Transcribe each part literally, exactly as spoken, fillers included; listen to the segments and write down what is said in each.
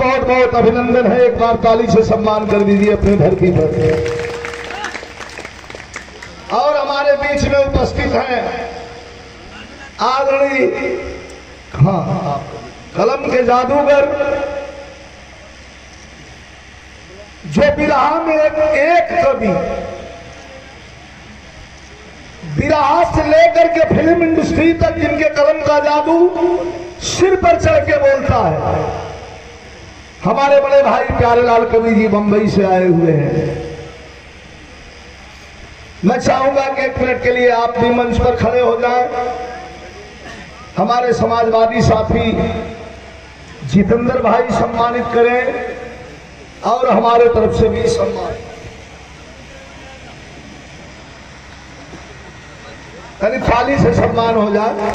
बहुत बहुत अभिनंदन है। एक बार ताली से सम्मान कर दीजिए अपनी धरती पर। और हमारे बीच में उपस्थित हैं आदरणीय हाँ कलम के जादूगर, जो बिरहा में एक, एक कवि बिरहा से लेकर के फिल्म इंडस्ट्री तक जिनके कलम का जादू सिर पर चढ़ के बोलता है, हमारे बड़े भाई प्यारेलाल कवि जी बंबई से आए हुए हैं। मैं चाहूंगा कि एक मिनट के लिए आप भी मंच पर खड़े हो जाएं। हमारे समाजवादी साथी जितेंद्र भाई सम्मानित करें और हमारे तरफ से भी सम्मान। यानी थाली से सम्मान हो जाए।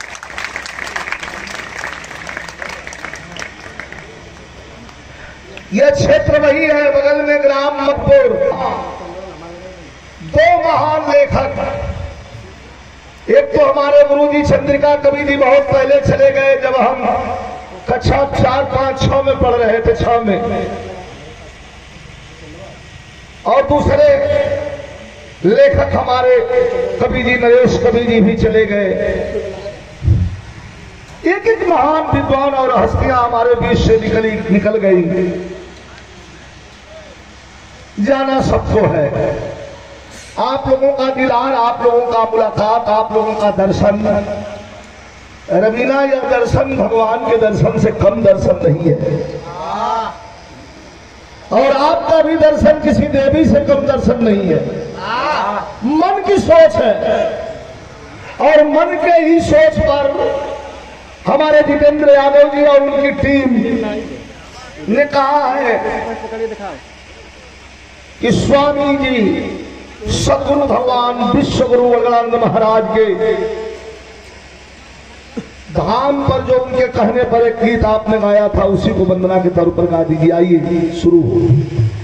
यह क्षेत्र वही है, बगल में ग्राम मकपुर। दो महान लेखक, एक तो हमारे गुरुजी चंद्रिका कवि जी बहुत पहले चले गए, जब हम कक्षा चार पांच छह में पढ़ रहे थे, छह में। और दूसरे लेखक हमारे कवि जी नरेश कवि जी भी चले गए। एक एक महान विद्वान और हस्तियां हमारे बीच से निकली निकल गई। जाना सबको है। आप लोगों का दीदार, आप लोगों का मुलाकात, आप लोगों का दर्शन, रवीना यह दर्शन भगवान के दर्शन से कम दर्शन नहीं है। और आपका भी दर्शन किसी देवी से कम दर्शन नहीं है। मन की सोच है और मन के ही सोच पर हमारे जितेंद्र यादव जी और उनकी टीम ने कहा है कि स्वामी जी सद्गुरु भगवान विश्व गुरु वरदानंद महाराज के धाम पर जो उनके कहने पर एक गीत आपने गाया था, उसी को वंदना के तौर पर गा दीजिए। आइए शुरू हो।